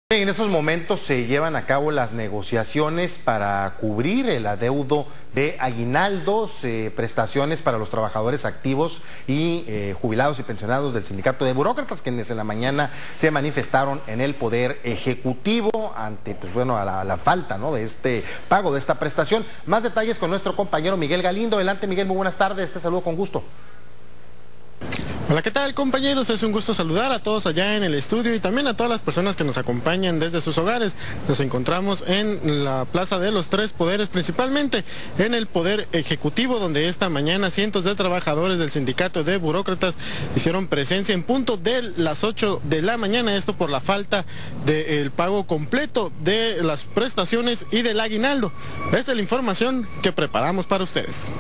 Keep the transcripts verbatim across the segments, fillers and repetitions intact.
En estos momentos se llevan a cabo las negociaciones para cubrir el adeudo de aguinaldos, eh, prestaciones para los trabajadores activos y eh, jubilados y pensionados del Sindicato de Burócratas, quienes en la mañana se manifestaron en el Poder Ejecutivo ante, pues bueno, a la, a la falta, ¿no?, de este pago, de esta prestación. Más detalles con nuestro compañero Miguel Galindo. Adelante, Miguel, muy buenas tardes, te saludo con gusto. Hola, ¿qué tal, compañeros? Es un gusto saludar a todos allá en el estudio y también a todas las personas que nos acompañan desde sus hogares. Nos encontramos en la Plaza de los Tres Poderes, principalmente en el Poder Ejecutivo, donde esta mañana cientos de trabajadores del Sindicato de Burócratas hicieron presencia en punto de las ocho de la mañana, esto por la falta del pago completo de las prestaciones y del aguinaldo. Esta es la información que preparamos para ustedes.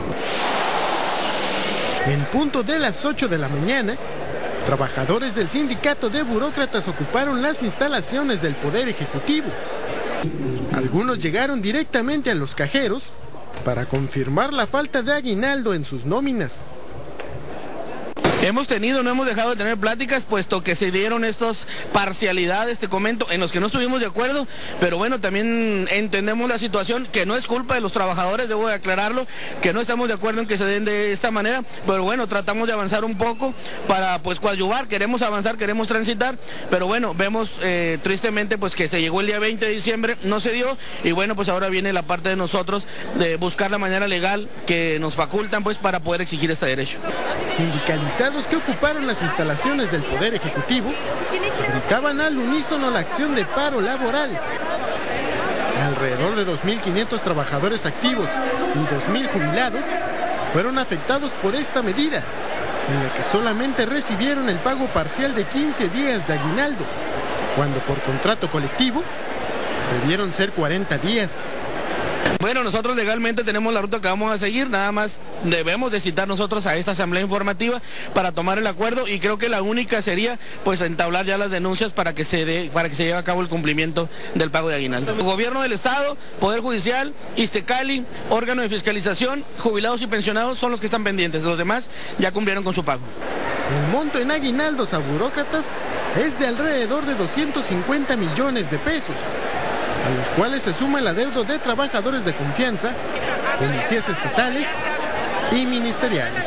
En punto de las ocho de la mañana, trabajadores del Sindicato de Burócratas ocuparon las instalaciones del Poder Ejecutivo. Algunos llegaron directamente a los cajeros para confirmar la falta de aguinaldo en sus nóminas. Hemos tenido, no hemos dejado de tener pláticas, puesto que se dieron estas parcialidades, te comento, en los que no estuvimos de acuerdo, pero bueno, también entendemos la situación, que no es culpa de los trabajadores, debo de aclararlo, que no estamos de acuerdo en que se den de esta manera, pero bueno, tratamos de avanzar un poco para pues coadyuvar, queremos avanzar, queremos transitar, pero bueno, vemos eh, tristemente pues que se llegó el día veinte de diciembre, no se dio, y bueno, pues ahora viene la parte de nosotros de buscar la manera legal que nos facultan pues para poder exigir este derecho. Sindicalizados que ocuparon las instalaciones del Poder Ejecutivo gritaban al unísono la acción de paro laboral. Alrededor de dos mil quinientos trabajadores activos y dos mil jubilados fueron afectados por esta medida, en la que solamente recibieron el pago parcial de quince días de aguinaldo, cuando por contrato colectivo debieron ser cuarenta días. Bueno, nosotros legalmente tenemos la ruta que vamos a seguir, nada más debemos de citar nosotros a esta asamblea informativa para tomar el acuerdo, y creo que la única sería pues entablar ya las denuncias para que se dé, para que se lleve a cabo el cumplimiento del pago de aguinaldo. El gobierno del Estado, Poder Judicial, Iztecali, órgano de fiscalización, jubilados y pensionados son los que están pendientes, los demás ya cumplieron con su pago. El monto en aguinaldos a burócratas es de alrededor de doscientos cincuenta millones de pesos. A los cuales se suma el adeudo de trabajadores de confianza, policías estatales y ministeriales.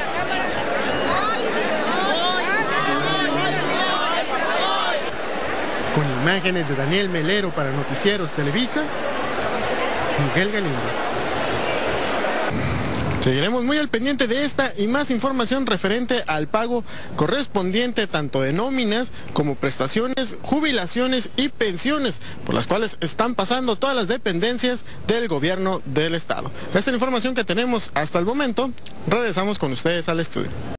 Con imágenes de Daniel Melero para Noticieros Televisa, Miguel Galindo. Seguiremos muy al pendiente de esta y más información referente al pago correspondiente tanto de nóminas como prestaciones, jubilaciones y pensiones, por las cuales están pasando todas las dependencias del gobierno del estado. Esta es la información que tenemos hasta el momento. Regresamos con ustedes al estudio.